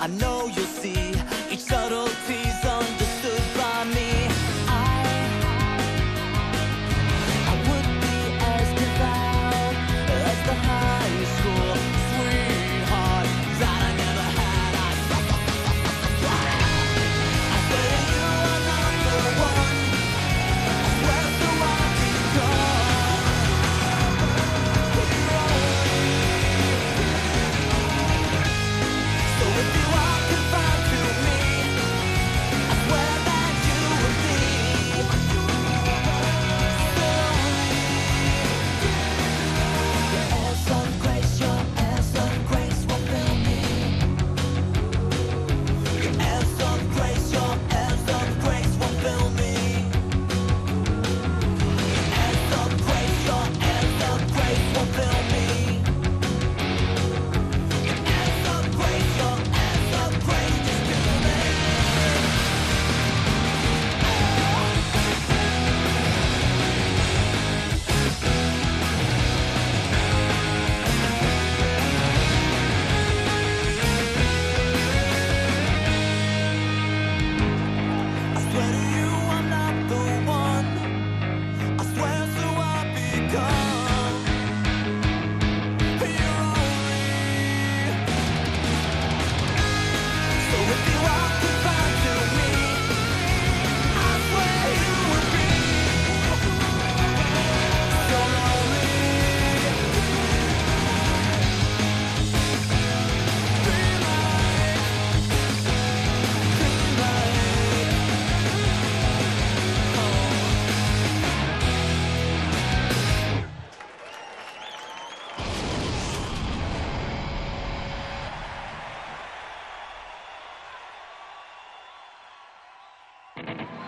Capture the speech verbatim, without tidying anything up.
know you'll see each subtlety's understood by me. I, I would be as devout as the high school sweetheart that I never had. I I swear to you I'm not the one. I swear so I'll be gone. So if you are confined to me, I swear that you will be your ass of grace, your ass of grace will fill me. Your ass of grace, your ass of grace will fill me. Your ass of grace, your ass of grace will fill me. Your ass of grace, your ass of grace just fill me. I swear to you I'm not the one. I swear so I'll become your only. So if you are confined to me, I swear you will be so lonely. Be like, be like, oh.